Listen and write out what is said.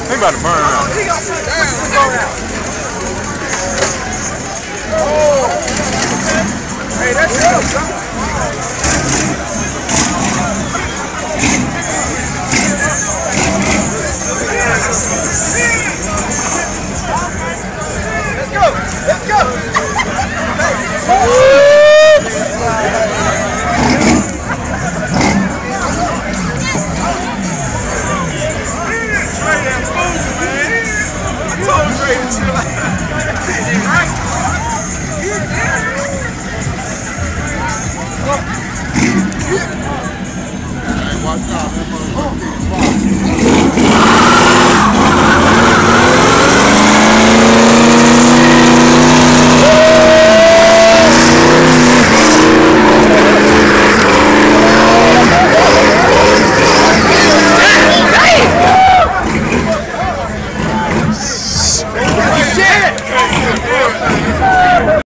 He about to burn out. Hey, that's it. Let's go! Let's go! I told Dre to chill out. Right?